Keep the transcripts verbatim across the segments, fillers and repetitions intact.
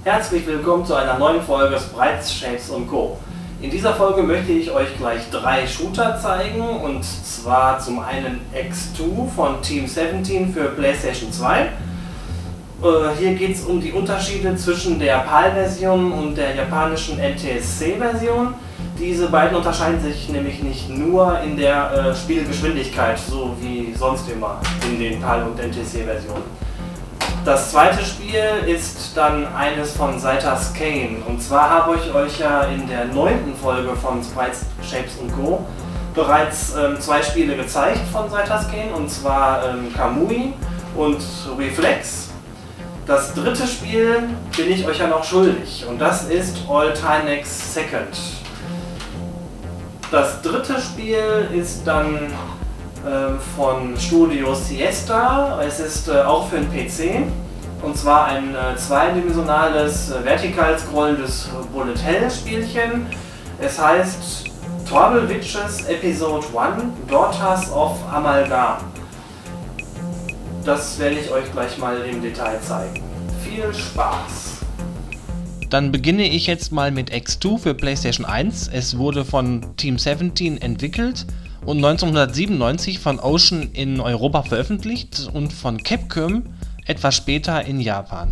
Herzlich willkommen zu einer neuen Folge Sprites, Shapes und Co. In dieser Folge möchte ich euch gleich drei Shooter zeigen, und zwar zum einen X zwei von Team siebzehn für PlayStation zwei. Äh, hier geht es um die Unterschiede zwischen der PAL-Version und der japanischen N T S C-Version. Diese beiden unterscheiden sich nämlich nicht nur in der äh, Spielgeschwindigkeit, so wie sonst immer in den PAL- und N T S C-Versionen. Das zweite Spiel ist dann eines von Zaitas Kane, und zwar habe ich euch ja in der neunten Folge von Sprites, Shapes und Co. bereits ähm, zwei Spiele gezeigt von Zaitas Kane, und zwar ähm, Kamui und Reflex. Das dritte Spiel bin ich euch ja noch schuldig, und das ist All Timex Second. Das dritte Spiel ist dann äh, von Studio Siesta. Es ist äh, auch für den P C, und zwar ein äh, zweidimensionales, äh, vertikal scrollendes Bullet Hell Spielchen. Es heißt Trouble Witches Episode eins Daughters of Amalgam. Das werde ich euch gleich mal im Detail zeigen. Viel Spaß! Dann beginne ich jetzt mal mit X zwei für PlayStation eins. Es wurde von Team siebzehn entwickelt und neunzehnhundertsiebenundneunzig von Ocean in Europa veröffentlicht und von Capcom etwas später in Japan.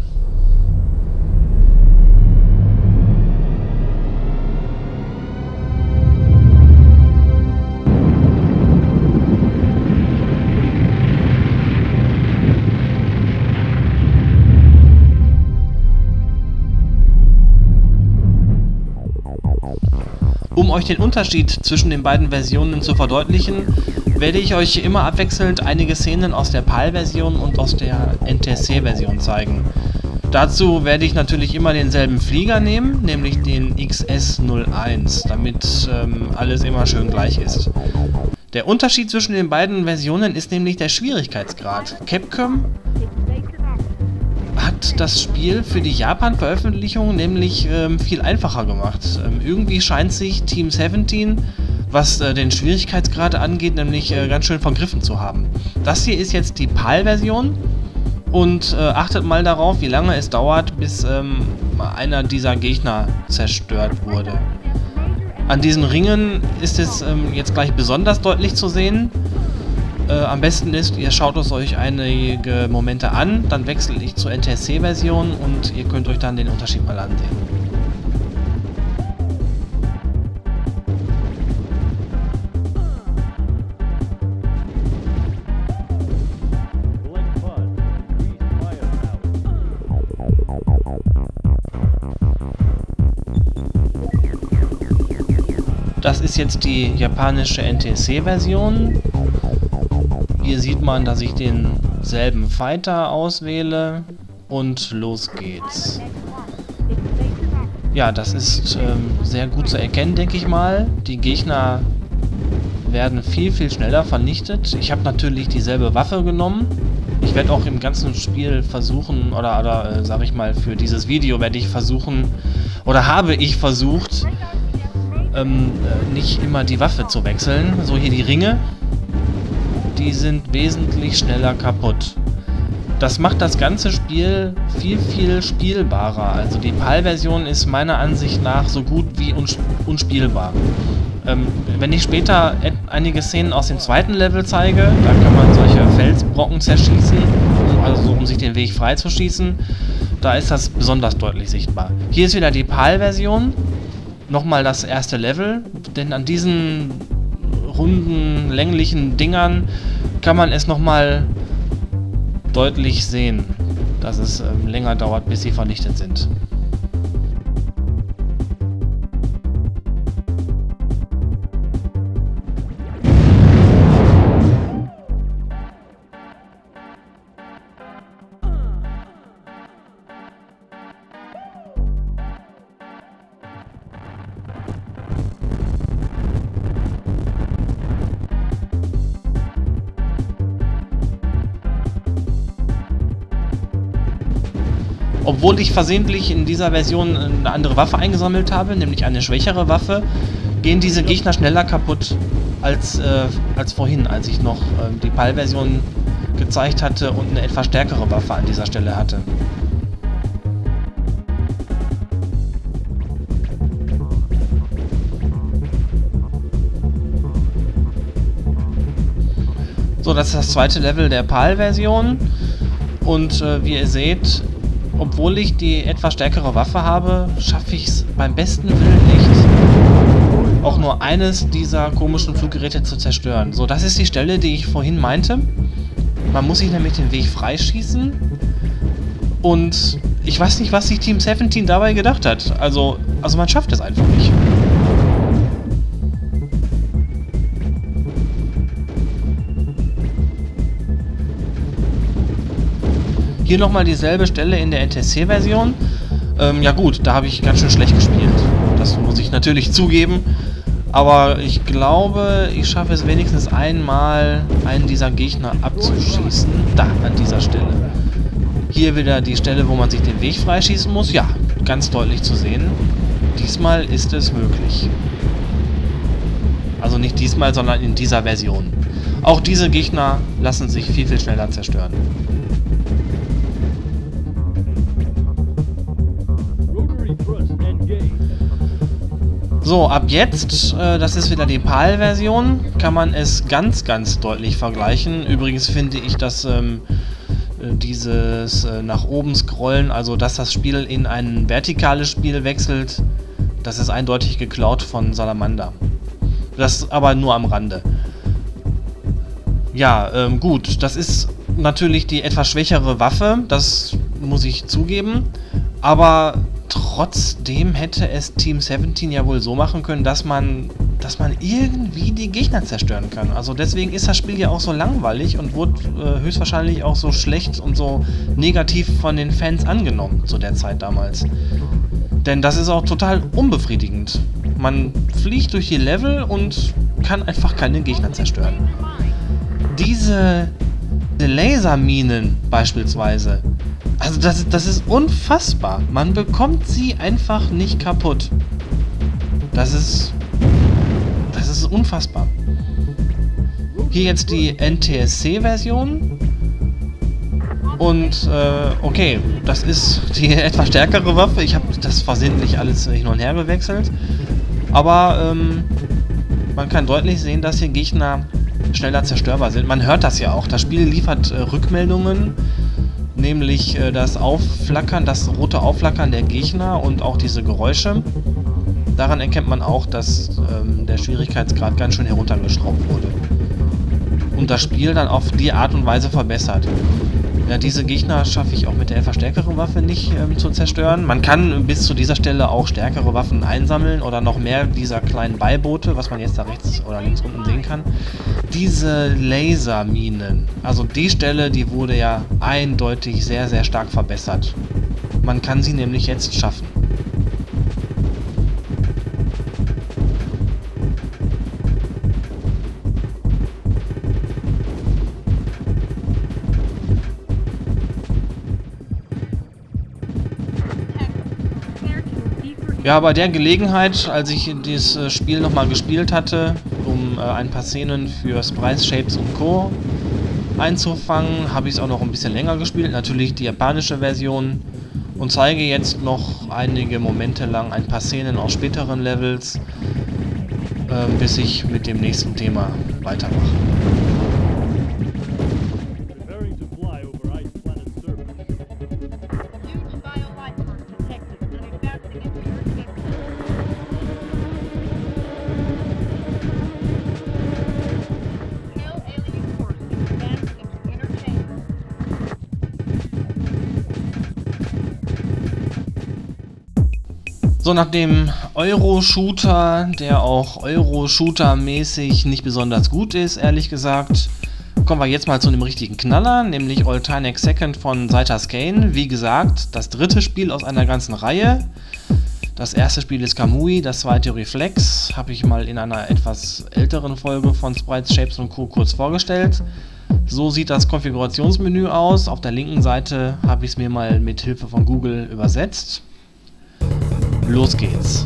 Um euch den Unterschied zwischen den beiden Versionen zu verdeutlichen, werde ich euch immer abwechselnd einige Szenen aus der PAL-Version und aus der N T S C-Version zeigen. Dazu werde ich natürlich immer denselben Flieger nehmen, nämlich den X S null eins, damit ähm, alles immer schön gleich ist. Der Unterschied zwischen den beiden Versionen ist nämlich der Schwierigkeitsgrad. Capcom hat das Spiel für die Japan-Veröffentlichung nämlich ähm, viel einfacher gemacht. Ähm, irgendwie scheint sich Team siebzehn, was äh, den Schwierigkeitsgrad angeht, nämlich äh, ganz schön vergriffen zu haben. Das hier ist jetzt die PAL-Version, und äh, achtet mal darauf, wie lange es dauert, bis ähm, einer dieser Gegner zerstört wurde. An diesen Ringen ist es ähm, jetzt gleich besonders deutlich zu sehen. Äh, am besten ist, ihr schaut es euch einige Momente an, dann wechsle ich zur N T S C-Version und ihr könnt euch dann den Unterschied mal ansehen. Das ist jetzt die japanische N T S C-Version. Hier sieht man, dass ich denselben Fighter auswähle, und los geht's. Ja, das ist ähm, sehr gut zu erkennen, denke ich mal. Die Gegner werden viel, viel schneller vernichtet. Ich habe natürlich dieselbe Waffe genommen. Ich werde auch im ganzen Spiel versuchen, oder, oder äh, sag ich mal, für dieses Video werde ich versuchen, oder habe ich versucht, ähm, nicht immer die Waffe zu wechseln. So, hier die Ringe. Die sind wesentlich schneller kaputt. Das macht das ganze Spiel viel, viel spielbarer. Also die PAL-Version ist meiner Ansicht nach so gut wie uns unspielbar. Ähm, wenn ich später einige Szenen aus dem zweiten Level zeige, da kann man solche Felsbrocken zerschießen, also um sich den Weg freizuschießen, da ist das besonders deutlich sichtbar. Hier ist wieder die PAL-Version, nochmal das erste Level, denn an diesen runden, länglichen Dingern kann man es nochmal deutlich sehen, dass es ähm, länger dauert, bis sie vernichtet sind. Obwohl ich versehentlich in dieser Version eine andere Waffe eingesammelt habe, nämlich eine schwächere Waffe, gehen diese Gegner schneller kaputt als, äh, als vorhin, als ich noch äh, die PAL-Version gezeigt hatte und eine etwas stärkere Waffe an dieser Stelle hatte. So, das ist das zweite Level der PAL-Version. Und äh, wie ihr seht, obwohl ich die etwas stärkere Waffe habe, schaffe ich es beim besten Willen nicht, auch nur eines dieser komischen Fluggeräte zu zerstören. So, das ist die Stelle, die ich vorhin meinte. Man muss sich nämlich den Weg freischießen. Und ich weiß nicht, was sich Team siebzehn dabei gedacht hat. Also, also man schafft es einfach nicht. Hier nochmal dieselbe Stelle in der N T S C-Version. Ähm, ja gut, da habe ich ganz schön schlecht gespielt. Das muss ich natürlich zugeben. Aber ich glaube, ich schaffe es wenigstens einmal, einen dieser Gegner abzuschießen. Da, an dieser Stelle. Hier wieder die Stelle, wo man sich den Weg freischießen muss. Ja, ganz deutlich zu sehen. Diesmal ist es möglich. Also nicht diesmal, sondern in dieser Version. Auch diese Gegner lassen sich viel, viel schneller zerstören. So, ab jetzt, äh, das ist wieder die PAL-Version, kann man es ganz, ganz deutlich vergleichen. Übrigens finde ich, dass ähm, dieses äh, nach oben scrollen, also dass das Spiel in ein vertikales Spiel wechselt, das ist eindeutig geklaut von Salamander. Das aber nur am Rande. Ja, ähm, gut, das ist natürlich die etwas schwächere Waffe, das muss ich zugeben, aber trotzdem hätte es Team siebzehn ja wohl so machen können, dass man, dass man irgendwie die Gegner zerstören kann. Also deswegen ist das Spiel ja auch so langweilig und wurde äh, höchstwahrscheinlich auch so schlecht und so negativ von den Fans angenommen zu der Zeit damals. Denn das ist auch total unbefriedigend. Man fliegt durch die Level und kann einfach keine Gegner zerstören. Diese, diese Laserminen beispielsweise, also das, das ist unfassbar. Man bekommt sie einfach nicht kaputt. Das ist... Das ist unfassbar. Hier jetzt die N T S C-Version. Und, äh, okay, das ist die etwas stärkere Waffe. Ich habe das versehentlich alles hin und her gewechselt. Aber, ähm, man kann deutlich sehen, dass hier Gegner schneller zerstörbar sind. Man hört das ja auch. Das Spiel liefert äh, Rückmeldungen. Nämlich äh, das Aufflackern, das rote Aufflackern der Gegner und auch diese Geräusche. Daran erkennt man auch, dass ähm, der Schwierigkeitsgrad ganz schön heruntergeschraubt wurde. Und das Spiel dann auf die Art und Weise verbessert. Ja, diese Gegner schaffe ich auch mit der etwas stärkeren Waffe nicht ähm, zu zerstören. Man kann bis zu dieser Stelle auch stärkere Waffen einsammeln oder noch mehr dieser kleinen Beiboote, was man jetzt da rechts oder links unten sehen kann. Diese Laserminen, also die Stelle, die wurde ja eindeutig sehr, sehr stark verbessert. Man kann sie nämlich jetzt schaffen. Ja, bei der Gelegenheit, als ich dieses Spiel nochmal gespielt hatte, um äh, ein paar Szenen für Sprites, Shapes und Co. einzufangen, habe ich es auch noch ein bisschen länger gespielt, natürlich die japanische Version, und zeige jetzt noch einige Momente lang ein paar Szenen aus späteren Levels, äh, bis ich mit dem nächsten Thema weitermache. So, nach dem Euro-Shooter, der auch Euro-Shooter-mäßig nicht besonders gut ist, ehrlich gesagt, kommen wir jetzt mal zu einem richtigen Knaller, nämlich Alternate Second von Zaitas Kane. Wie gesagt, das dritte Spiel aus einer ganzen Reihe. Das erste Spiel ist Kamui, das zweite Reflex, habe ich mal in einer etwas älteren Folge von Sprites, Shapes und Co. kurz vorgestellt. So sieht das Konfigurationsmenü aus. Auf der linken Seite habe ich es mir mal mit Hilfe von Google übersetzt. Los geht's.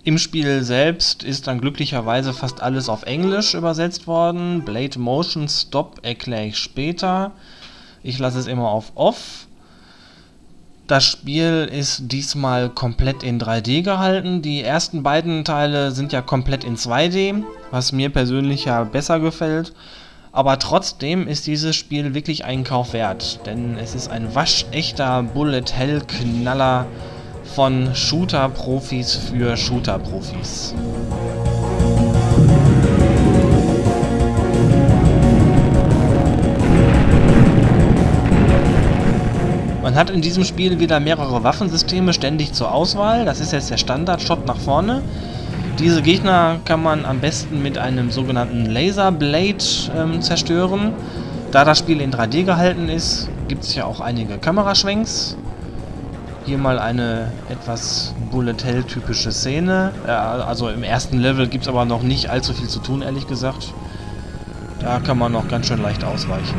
Im Spiel selbst ist dann glücklicherweise fast alles auf Englisch übersetzt worden. Blade Motion Stop erkläre ich später. Ich lasse es immer auf Off. Das Spiel ist diesmal komplett in drei D gehalten. Die ersten beiden Teile sind ja komplett in zwei D, was mir persönlich ja besser gefällt. Aber trotzdem ist dieses Spiel wirklich einen Kauf wert, denn es ist ein waschechter Bullet-Hell-Knaller von Shooter-Profis für Shooter-Profis. Man hat in diesem Spiel wieder mehrere Waffensysteme ständig zur Auswahl. Das ist jetzt der Standard-Shot nach vorne. Diese Gegner kann man am besten mit einem sogenannten Laserblade ähm, zerstören. Da das Spiel in drei D gehalten ist, gibt es ja auch einige Kameraschwenks. Hier mal eine etwas Bullet-Hell-typische Szene. Äh, also im ersten Level gibt es aber noch nicht allzu viel zu tun, ehrlich gesagt. Da kann man noch ganz schön leicht ausweichen.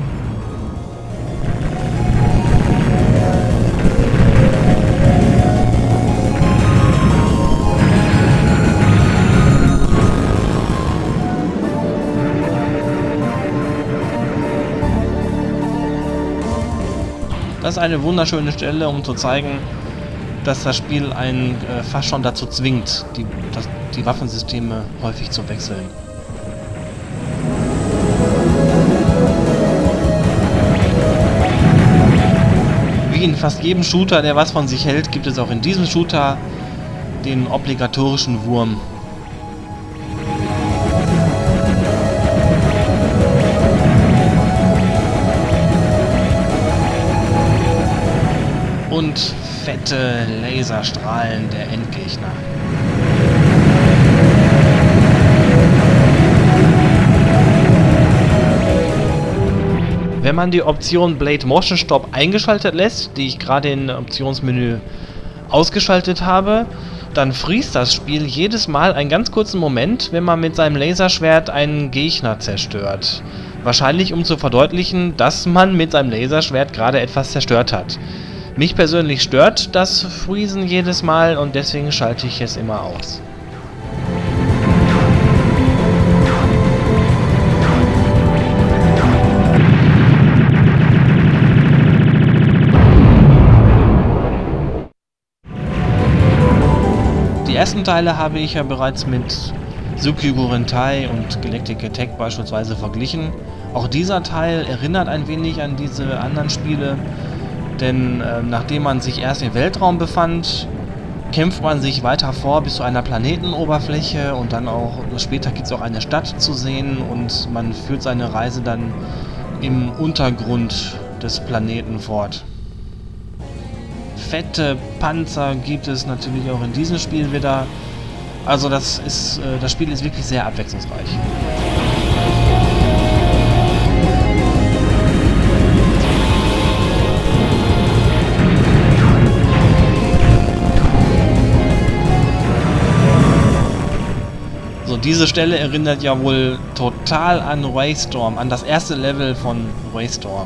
Das ist eine wunderschöne Stelle, um zu zeigen, dass das Spiel einen äh, fast schon dazu zwingt, die, das, die Waffensysteme häufig zu wechseln. Wie in fast jedem Shooter, der was von sich hält, gibt es auch in diesem Shooter den obligatorischen Wurm. Und fette Laserstrahlen der Endgegner. Wenn man die Option Blade Motion Stop eingeschaltet lässt, die ich gerade im Optionsmenü ausgeschaltet habe, dann freest das Spiel jedes Mal einen ganz kurzen Moment, wenn man mit seinem Laserschwert einen Gegner zerstört. Wahrscheinlich um zu verdeutlichen, dass man mit seinem Laserschwert gerade etwas zerstört hat. Mich persönlich stört das Freezen jedes Mal und deswegen schalte ich es immer aus. Die ersten Teile habe ich ja bereits mit Tsukigo Rentai und Galactic Attack beispielsweise verglichen. Auch dieser Teil erinnert ein wenig an diese anderen Spiele. Denn äh, nachdem man sich erst im Weltraum befand, kämpft man sich weiter vor bis zu einer Planetenoberfläche und dann auch später gibt es auch eine Stadt zu sehen und man führt seine Reise dann im Untergrund des Planeten fort. Fette Panzer gibt es natürlich auch in diesem Spiel wieder. Also das ist, äh, das Spiel ist wirklich sehr abwechslungsreich. Diese Stelle erinnert ja wohl total an Waystorm, an das erste Level von Waystorm.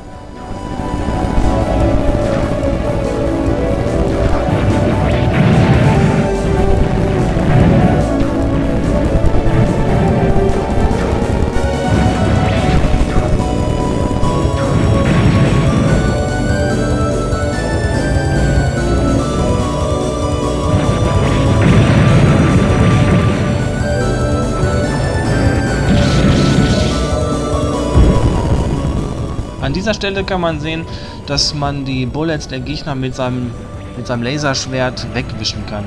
An dieser Stelle kann man sehen, dass man die Bullets der Gegner mit seinem, mit seinem Laserschwert wegwischen kann.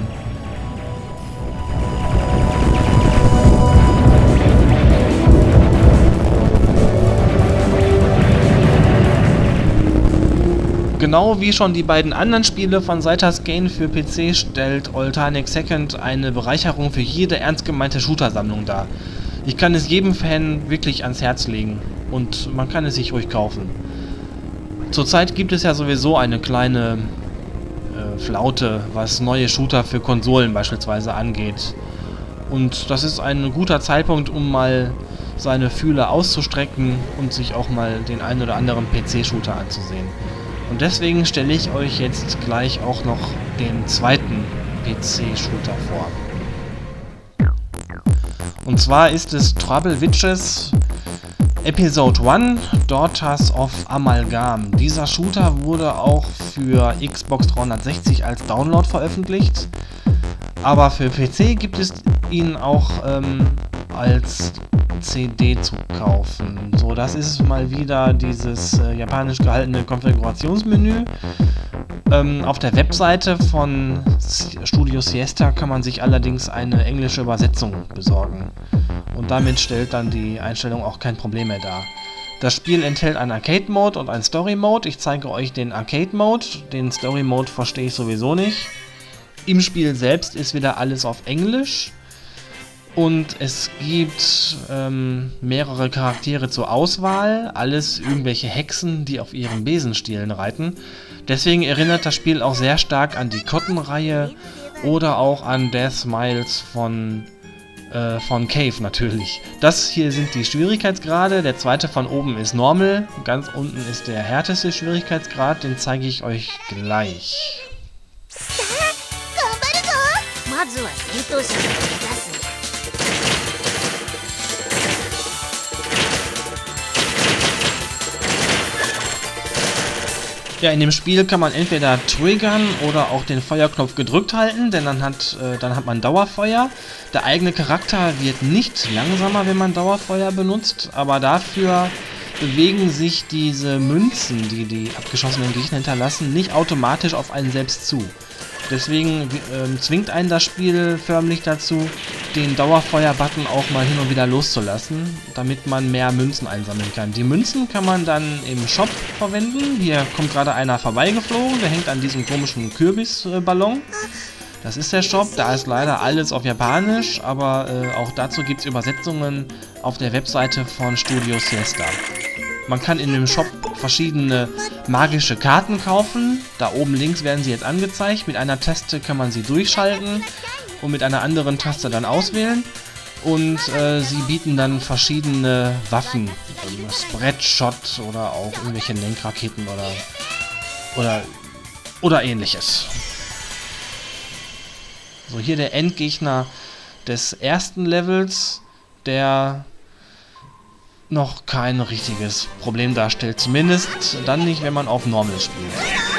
Genau wie schon die beiden anderen Spiele von Seitas Gain für P C stellt Oltanic Second eine Bereicherung für jede ernst gemeinte Shooter-Sammlung dar. Ich kann es jedem Fan wirklich ans Herz legen und man kann es sich ruhig kaufen. Zurzeit gibt es ja sowieso eine kleine äh, Flaute, was neue Shooter für Konsolen beispielsweise angeht. Und das ist ein guter Zeitpunkt, um mal seine Fühler auszustrecken und sich auch mal den einen oder anderen P C-Shooter anzusehen. Und deswegen stelle ich euch jetzt gleich auch noch den zweiten P P C-Shooter vor. Und zwar ist es Trouble Witches Episode eins, Daughters of Amalgam. Dieser Shooter wurde auch für Xbox dreihundertsechzig als Download veröffentlicht, aber für P C gibt es ihn auch ähm, als C D zu kaufen. So, das ist mal wieder dieses äh, japanisch gehaltene Konfigurationsmenü. Ähm, auf der Webseite von Studio Siesta kann man sich allerdings eine englische Übersetzung besorgen. Und damit stellt dann die Einstellung auch kein Problem mehr dar. Das Spiel enthält einen Arcade-Mode und einen Story-Mode. Ich zeige euch den Arcade-Mode. Den Story-Mode verstehe ich sowieso nicht. Im Spiel selbst ist wieder alles auf Englisch. Und es gibt ähm, mehrere Charaktere zur Auswahl. Alles irgendwelche Hexen, die auf ihren Besenstielen reiten. Deswegen erinnert das Spiel auch sehr stark an die Cotton-Reihe oder auch an Death Smiles von, äh, von Cave natürlich. Das hier sind die Schwierigkeitsgrade. Der zweite von oben ist Normal. Ganz unten ist der härteste Schwierigkeitsgrad. Den zeige ich euch gleich. Ja, in dem Spiel kann man entweder triggern oder auch den Feuerknopf gedrückt halten, denn dann hat, äh, dann hat man Dauerfeuer. Der eigene Charakter wird nicht langsamer, wenn man Dauerfeuer benutzt, aber dafür bewegen sich diese Münzen, die die abgeschossenen Gegner hinterlassen, nicht automatisch auf einen selbst zu. Deswegen äh, zwingt einen das Spiel förmlich dazu, den Dauerfeuer-Button auch mal hin und wieder loszulassen, damit man mehr Münzen einsammeln kann. Die Münzen kann man dann im Shop verwenden. Hier kommt gerade einer vorbeigeflogen, der hängt an diesem komischen Kürbisballon. Das ist der Shop, da ist leider alles auf Japanisch, aber äh, auch dazu gibt es Übersetzungen auf der Webseite von Studio Siesta. Man kann in dem Shop verschiedene magische Karten kaufen. Da oben links werden sie jetzt angezeigt. Mit einer Taste kann man sie durchschalten und mit einer anderen Taste dann auswählen. Und äh, sie bieten dann verschiedene Waffen. Ähm, Spreadshot oder auch irgendwelche Lenkraketen oder, oder, oder ähnliches. So, hier der Endgegner des ersten Levels, der noch kein richtiges Problem darstellt. Zumindest dann nicht, wenn man auf Normal spielt.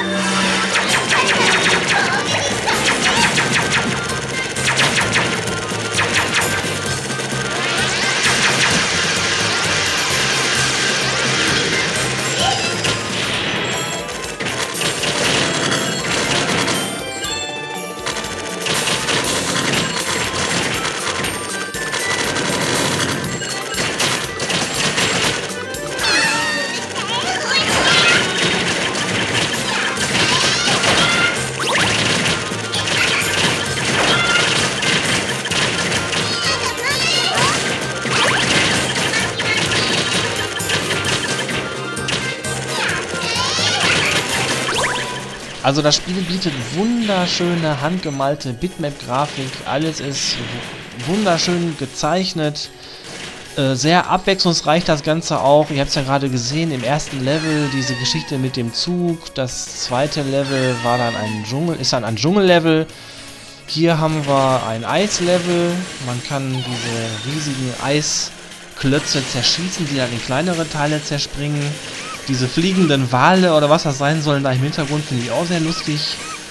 Also das Spiel bietet wunderschöne handgemalte Bitmap-Grafik, alles ist wunderschön gezeichnet, äh, sehr abwechslungsreich das Ganze auch. Ihr habt es ja gerade gesehen im ersten Level, diese Geschichte mit dem Zug, das zweite Level war dann ein Dschungel, ist dann ein Dschungellevel. Hier haben wir ein Eislevel, man kann diese riesigen Eisklötze zerschießen, die dann in kleinere Teile zerspringen. Diese fliegenden Wale oder was das sein sollen da im Hintergrund finde ich auch sehr lustig.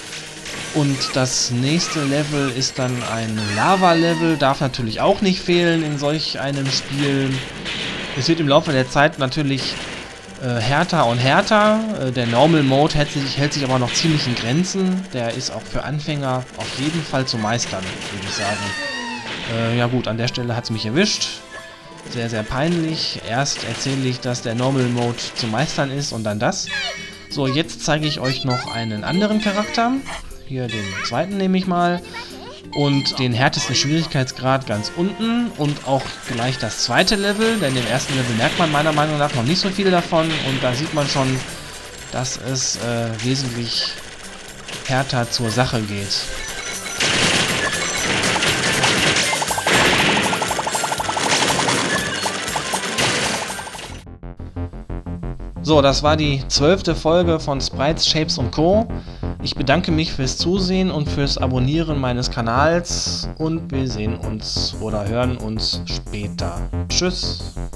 Und das nächste Level ist dann ein Lava-Level, darf natürlich auch nicht fehlen in solch einem Spiel. Es wird im Laufe der Zeit natürlich äh, härter und härter. Äh, der Normal Mode hält sich, hält sich aber noch ziemlich in Grenzen. Der ist auch für Anfänger auf jeden Fall zu meistern, würde ich sagen. Äh, ja gut, an der Stelle hat es mich erwischt. Sehr, sehr peinlich. Erst erzähle ich, dass der Normal Mode zu meistern ist und dann das. So, jetzt zeige ich euch noch einen anderen Charakter. Hier den zweiten nehme ich mal. Und den härtesten Schwierigkeitsgrad ganz unten. Und auch gleich das zweite Level. Denn im ersten Level merkt man meiner Meinung nach noch nicht so viel davon. Und da sieht man schon, dass es äh, wesentlich härter zur Sache geht. So, das war die zwölfte Folge von Sprites, Shapes und Co. Ich bedanke mich fürs Zusehen und fürs Abonnieren meines Kanals und wir sehen uns oder hören uns später. Tschüss!